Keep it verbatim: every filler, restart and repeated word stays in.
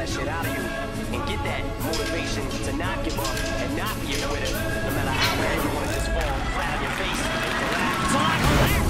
that shit out of you and get that motivation to not give up and not be a quitter, no matter how bad you want to just fall flat on your face and collapse.